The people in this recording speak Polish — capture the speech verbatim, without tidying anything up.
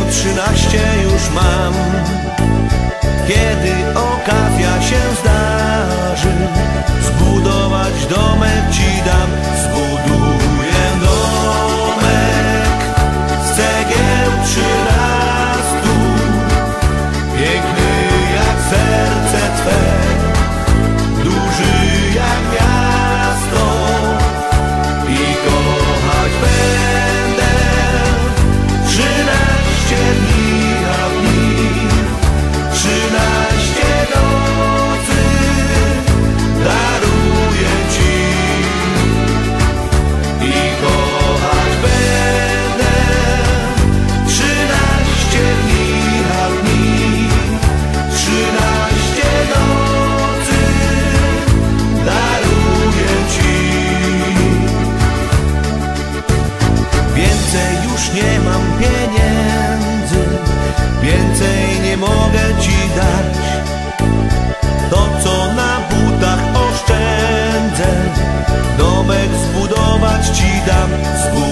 trzynaście już mam. Kiedy okazja się zdarzy, zbudować domek ci dam. Zbuduję domek z cegieł trzynastu, piękny jak serce Twe, duży jak miasto, i kochać będę trzynaście dni a dni, trzynaście nocy daruję Ci, i kochać będę trzynaście dni a dni, trzynaście nocy daruję Ci. Więcej już nie mam pieniędzy, więcej nie mogę Ci dać. To, co na butach oszczędzę, domek zbudować Ci dam.